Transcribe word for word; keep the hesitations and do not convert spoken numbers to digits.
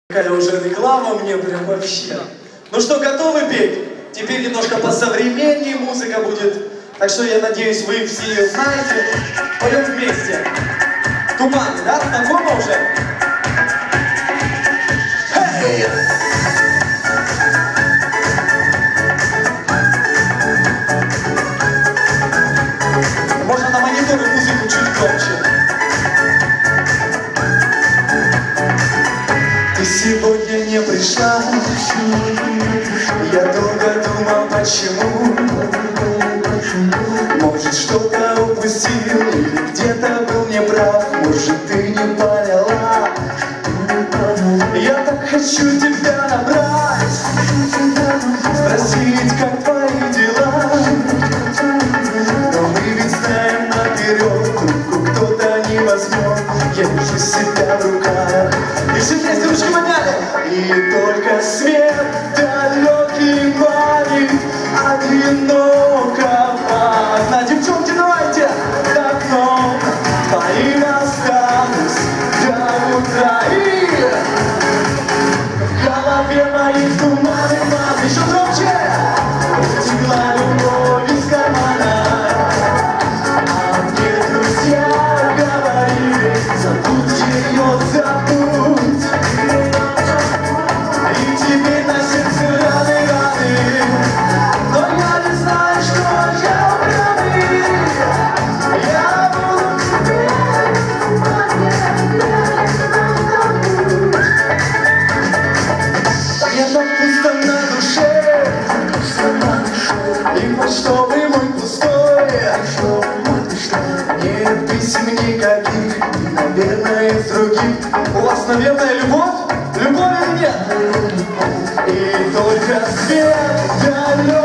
Какая уже реклама мне прям вообще. Ну что, готовы петь? Теперь немножко посовременнее музыка будет. Так что я надеюсь, вы все ее знаете. Поем вместе. Туманы, да? Знакомо уже? Hey! Можно на мониторе музыку чуть громче. Ты сегодня не пришла, я долго думал, почему. Может, что-то упустил, или где-то был неправ. Может, ты не поняла. Я так хочу тебя набрать, спросить, как твои дела. Но мы ведь знаем наперед, трубку кто-то не возьмет. Я вижу себя в руках. И все вместе ручки подняли. И только свет далекий манит одинокого. На, девчонки, давайте! За окном твоим останусь до утра. И в голове моей туманы, маны. Еще громче! Утекла любовь из кармана. А мне друзья говорили: забудь ее, забудь. И теперь на сердце раны, раны. Но я не знаю, что я правый. Я буду тебе. Мне так пусто на душе. И почтовый мой пустой. Нет писем никаких, и, наверное, из других. У вас, наверное, любовь? Любовь или нет? И только свет далек.